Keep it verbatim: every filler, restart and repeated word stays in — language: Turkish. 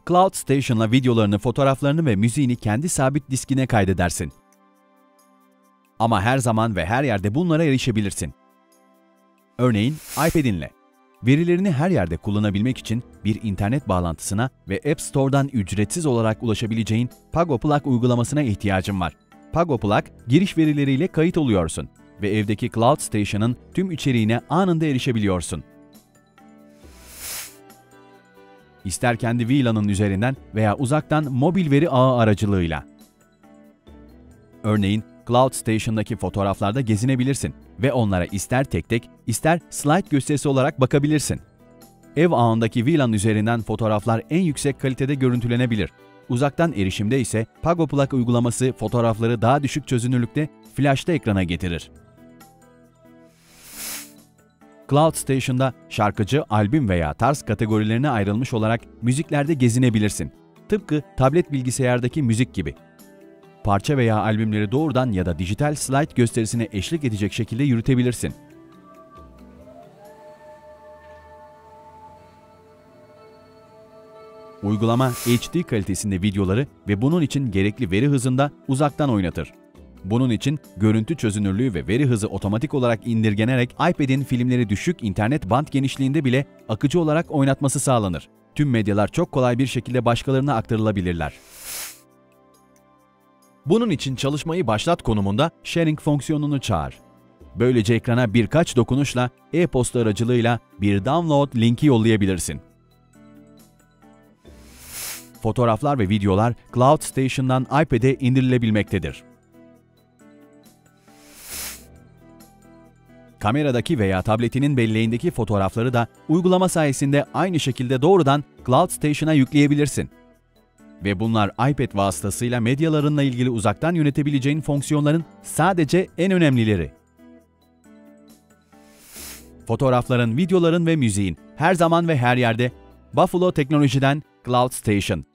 Cloud Station'la videolarını, fotoğraflarını ve müziğini kendi sabit diskine kaydedersin. Ama her zaman ve her yerde bunlara erişebilirsin. Örneğin iPad'inle. Verilerini her yerde kullanabilmek için bir internet bağlantısına ve App Store'dan ücretsiz olarak ulaşabileceğin PagoPlug uygulamasına ihtiyacın var. PagoPlug, giriş verileriyle kayıt oluyorsun ve evdeki Cloud Station'ın tüm içeriğine anında erişebiliyorsun. İster kendi V LAN'ın üzerinden veya uzaktan mobil veri ağı aracılığıyla. Örneğin, Cloud Station'daki fotoğraflarda gezinebilirsin ve onlara ister tek tek, ister slide gösterisi olarak bakabilirsin. Ev ağındaki V LAN üzerinden fotoğraflar en yüksek kalitede görüntülenebilir. Uzaktan erişimde ise PagoPlug uygulaması fotoğrafları daha düşük çözünürlükte flash'ta ekrana getirir. Cloud Station'da şarkıcı, albüm veya tarz kategorilerine ayrılmış olarak müziklerde gezinebilirsin. Tıpkı tablet bilgisayardaki müzik gibi. Parça veya albümleri doğrudan ya da dijital slide gösterisine eşlik edecek şekilde yürütebilirsin. Uygulama H D kalitesinde videoları ve bunun için gerekli veri hızında uzaktan oynatır. Bunun için görüntü çözünürlüğü ve veri hızı otomatik olarak indirgenerek iPad'in filmleri düşük internet band genişliğinde bile akıcı olarak oynatması sağlanır. Tüm medyalar çok kolay bir şekilde başkalarına aktarılabilirler. Bunun için çalışmayı başlat konumunda Sharing fonksiyonunu çağır. Böylece ekrana birkaç dokunuşla e-posta aracılığıyla bir download linki yollayabilirsin. Fotoğraflar ve videolar Cloud Station'dan iPad'e indirilebilmektedir. Kameradaki veya tabletinin belleğindeki fotoğrafları da uygulama sayesinde aynı şekilde doğrudan Cloud Station'a yükleyebilirsin. Ve bunlar iPad vasıtasıyla medyalarınla ilgili uzaktan yönetebileceğin fonksiyonların sadece en önemlileri. Fotoğrafların, videoların ve müziğin her zaman ve her yerde Buffalo Teknoloji'den Cloud Station.